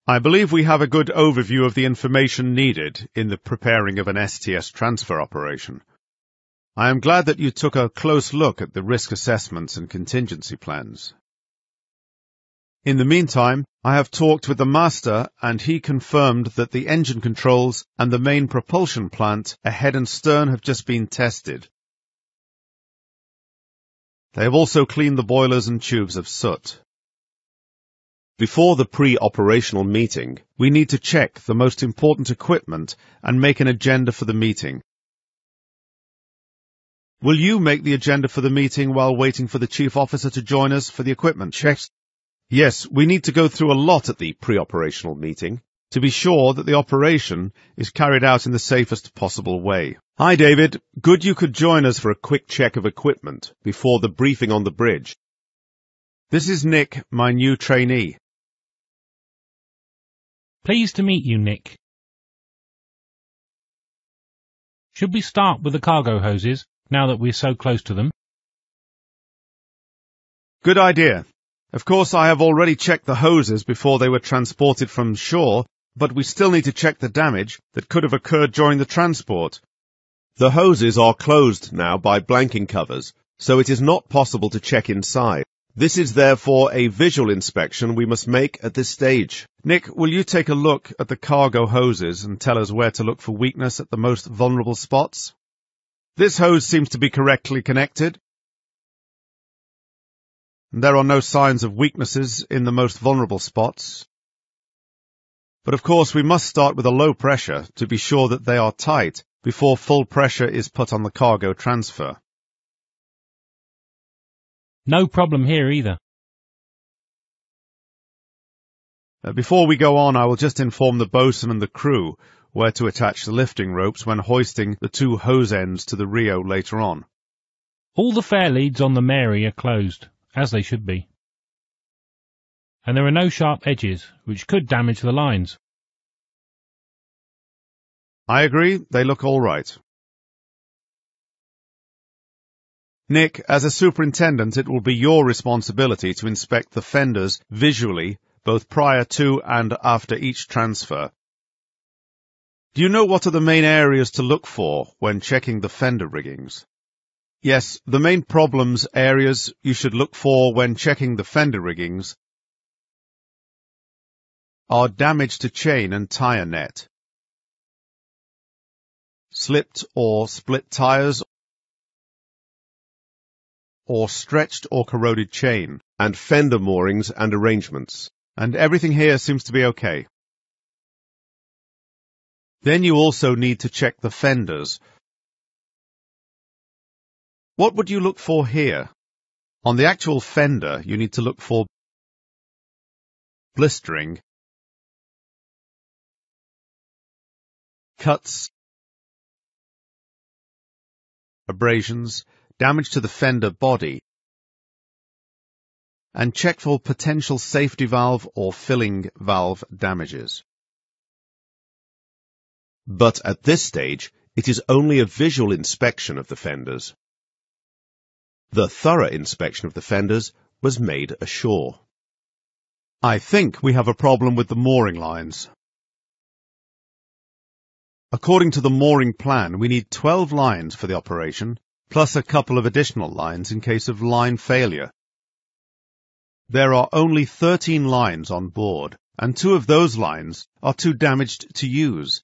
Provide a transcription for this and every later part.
I believe we have a good overview of the information needed in the preparing of an STS transfer operation. I am glad that you took a close look at the risk assessments and contingency plans. In the meantime, I have talked with the master and he confirmed that the engine controls and the main propulsion plant ahead and stern have just been tested. They have also cleaned the boilers and tubes of soot. Before the pre-operational meeting, we need to check the most important equipment and make an agenda for the meeting. Will you make the agenda for the meeting while waiting for the chief officer to join us for the equipment checks? Yes, we need to go through a lot at the pre-operational meeting to be sure that the operation is carried out in the safest possible way. Hi, David. Good you could join us for a quick check of equipment before the briefing on the bridge. This is Nick, my new trainee. Pleased to meet you, Nick. Should we start with the cargo hoses, now that we're so close to them? Good idea. Of course, I have already checked the hoses before they were transported from shore, but we still need to check the damage that could have occurred during the transport. The hoses are closed now by blanking covers, so it is not possible to check inside. This is therefore a visual inspection we must make at this stage. Nick, will you take a look at the cargo hoses and tell us where to look for weakness at the most vulnerable spots? This hose seems to be correctly connected. There are no signs of weaknesses in the most vulnerable spots. But of course we must start with a low pressure to be sure that they are tight before full pressure is put on the cargo transfer. No problem here either. Before we go on, I will just inform the bosun and the crew where to attach the lifting ropes when hoisting the two hose ends to the Rio later on. All the fair leads on the Mary are closed, as they should be. And there are no sharp edges, which could damage the lines. I agree, they look all right. Nick, as a superintendent, it will be your responsibility to inspect the fenders visually, both prior to and after each transfer. Do you know what are the main areas to look for when checking the fender riggings? Yes, the main problems areas you should look for when checking the fender riggings are damage to chain and tire net, slipped or split tires, or stretched or corroded chain, and fender moorings and arrangements. And everything here seems to be okay. Then you also need to check the fenders. What would you look for here? On the actual fender, you need to look for blistering, cuts, abrasions, damage to the fender body, and check for potential safety valve or filling valve damages. But at this stage, it is only a visual inspection of the fenders. The thorough inspection of the fenders was made ashore. I think we have a problem with the mooring lines. According to the mooring plan, we need 12 lines for the operation, plus a couple of additional lines in case of line failure. There are only 13 lines on board, and 2 of those lines are too damaged to use.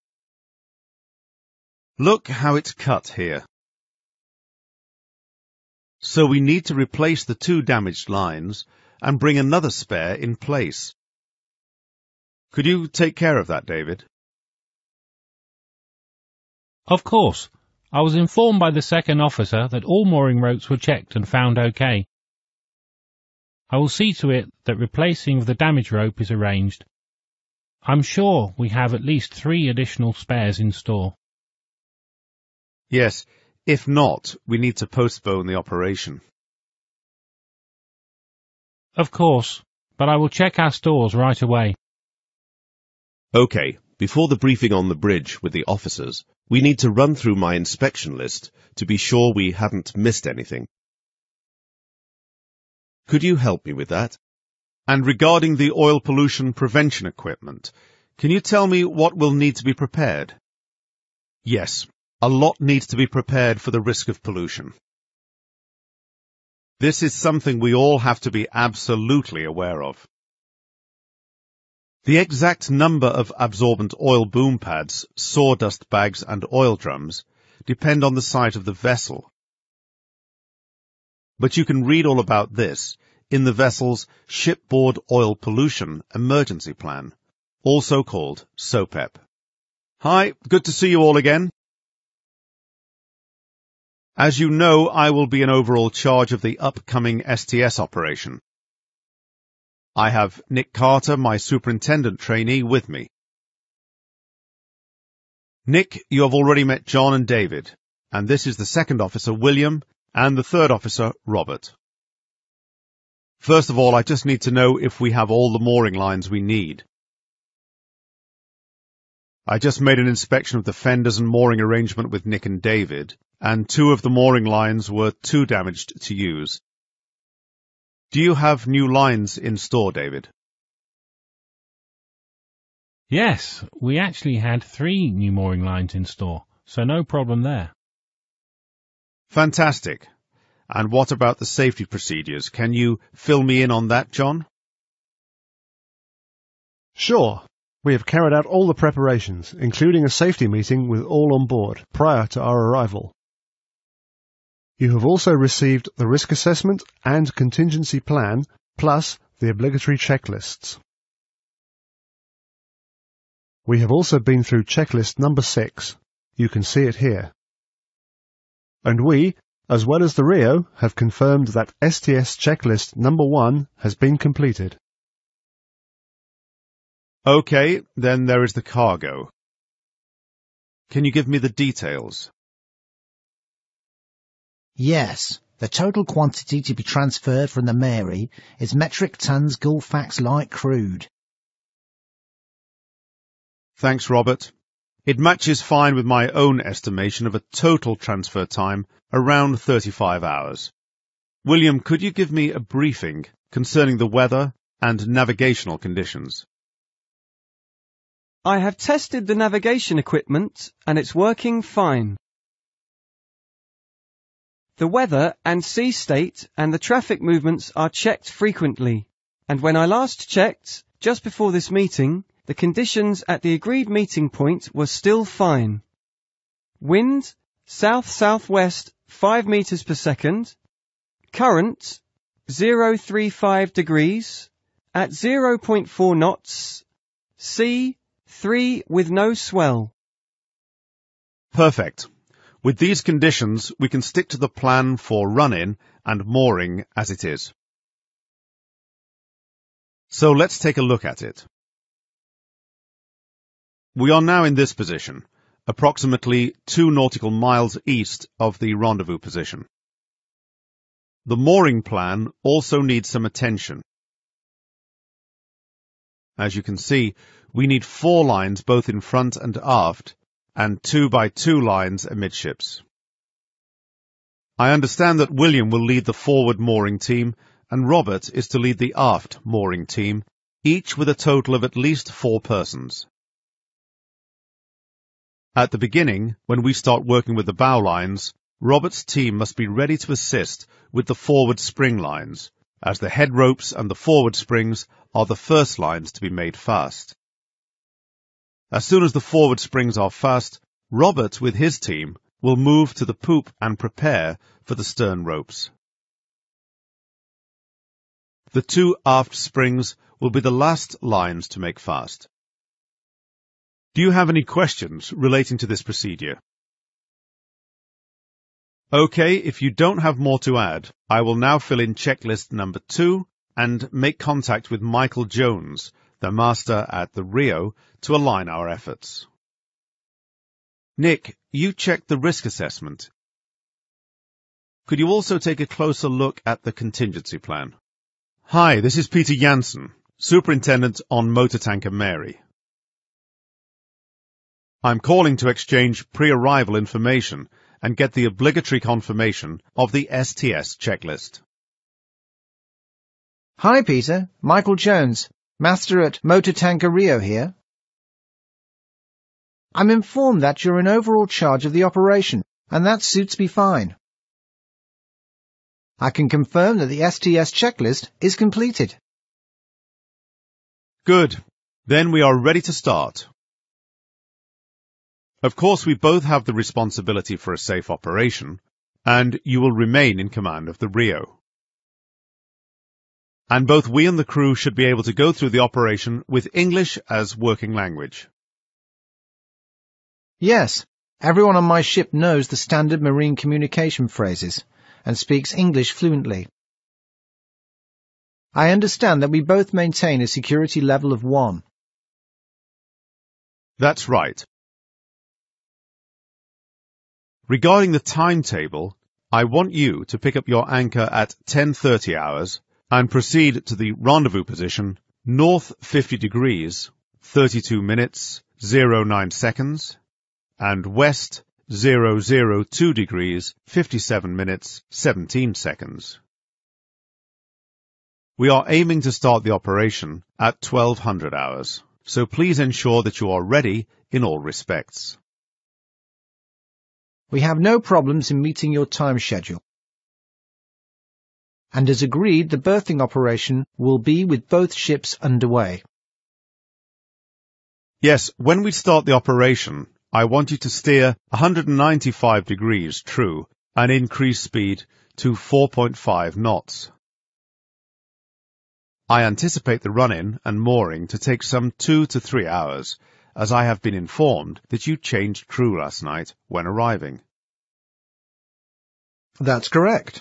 Look how it's cut here. So we need to replace the 2 damaged lines and bring another spare in place. Could you take care of that, David? Of course. I was informed by the second officer that all mooring ropes were checked and found okay. I will see to it that replacing of the damaged rope is arranged. I'm sure we have at least 3 additional spares in store. Yes, if not, we need to postpone the operation. Of course, but I will check our stores right away. Okay, before the briefing on the bridge with the officers, we need to run through my inspection list to be sure we haven't missed anything. Could you help me with that? And regarding the oil pollution prevention equipment, can you tell me what will need to be prepared? Yes, a lot needs to be prepared for the risk of pollution. This is something we all have to be absolutely aware of. The exact number of absorbent oil boom pads, sawdust bags and oil drums depend on the site of the vessel. But you can read all about this in the vessel's Shipboard Oil Pollution Emergency Plan, also called SOPEP. Hi, good to see you all again. As you know, I will be in overall charge of the upcoming STS operation. I have Nick Carter, my superintendent trainee, with me. Nick, you have already met John and David, and this is the second officer, William, and the third officer, Robert. First of all, I just need to know if we have all the mooring lines we need. I just made an inspection of the fenders and mooring arrangement with Nick and David, and 2 of the mooring lines were too damaged to use. Do you have new lines in store, David? Yes, we actually had 3 new mooring lines in store, so no problem there. Fantastic. And what about the safety procedures? Can you fill me in on that, John? Sure. We have carried out all the preparations, including a safety meeting with all on board prior to our arrival. You have also received the risk assessment and contingency plan, plus the obligatory checklists. We have also been through checklist number 6. You can see it here. And we, as well as the Rio, have confirmed that STS checklist number 1 has been completed. Okay, then there is the cargo. Can you give me the details? Yes, the total quantity to be transferred from the Mary is metric tons Gulfax light crude. Thanks, Robert. It matches fine with my own estimation of a total transfer time around 35 hours. William, could you give me a briefing concerning the weather and navigational conditions? I have tested the navigation equipment and it's working fine. The weather and sea state and the traffic movements are checked frequently, and when I last checked, just before this meeting, the conditions at the agreed meeting point were still fine. Wind, south-southwest 5 meters per second. Current, 035 degrees, at 0.4 knots. Sea, 3 with no swell. Perfect. With these conditions, we can stick to the plan for run-in and mooring as it is. So let's take a look at it. We are now in this position, approximately 2 nautical miles east of the rendezvous position. The mooring plan also needs some attention. As you can see, we need 4 lines both in front and aft, and 2x2 lines amidships. I understand that William will lead the forward mooring team, and Robert is to lead the aft mooring team, each with a total of at least 4 persons. At the beginning, when we start working with the bow lines, Robert's team must be ready to assist with the forward spring lines, as the head ropes and the forward springs are the first lines to be made fast. As soon as the forward springs are fast, Robert, with his team, will move to the poop and prepare for the stern ropes. The 2 aft springs will be the last lines to make fast. Do you have any questions relating to this procedure? Okay, if you don't have more to add, I will now fill in checklist number 2 and make contact with Michael Jones, the master at the Rio, to align our efforts. Nick, you checked the risk assessment. Could you also take a closer look at the contingency plan? Hi, this is Peter Jansen, Superintendent on Motor Tanker Mary. I'm calling to exchange pre-arrival information and get the obligatory confirmation of the STS checklist. Hi, Peter. Michael Jones, master at Motor Tanker Rio here. I'm informed that you're in overall charge of the operation, and that suits me fine. I can confirm that the STS checklist is completed. Good. Then we are ready to start. Of course, we both have the responsibility for a safe operation, and you will remain in command of the Rio. And both we and the crew should be able to go through the operation with English as working language. Yes, everyone on my ship knows the standard marine communication phrases and speaks English fluently. I understand that we both maintain a security level of 1. That's right. Regarding the timetable, I want you to pick up your anchor at 10:30 hours and proceed to the rendezvous position, north 50 degrees, 32 minutes, 09 seconds, and west 002 degrees, 57 minutes, 17 seconds. We are aiming to start the operation at 1200 hours, so please ensure that you are ready in all respects. We have no problems in meeting your time schedule. And as agreed, the berthing operation will be with both ships underway. Yes, when we start the operation, I want you to steer 195 degrees true and increase speed to 4.5 knots. I anticipate the run-in and mooring to take some 2 to 3 hours, as I have been informed that you changed crew last night when arriving. That's correct.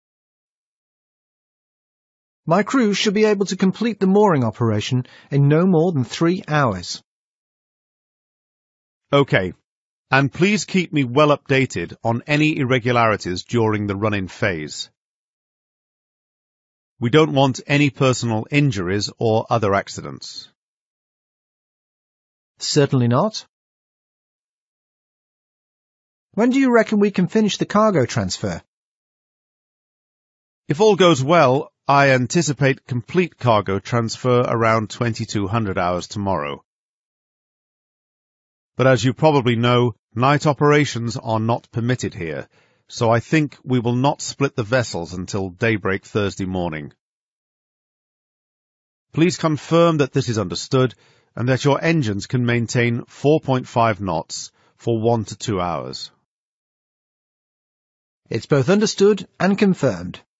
My crew should be able to complete the mooring operation in no more than 3 hours. Okay, and please keep me well updated on any irregularities during the run-in phase. We don't want any personal injuries or other accidents. Certainly not. When do you reckon we can finish the cargo transfer? If all goes well, I anticipate complete cargo transfer around 2200 hours tomorrow. But as you probably know, night operations are not permitted here, so I think we will not split the vessels until daybreak Thursday morning. Please confirm that this is understood and that your engines can maintain 4.5 knots for 1 to 2 hours. It's both understood and confirmed.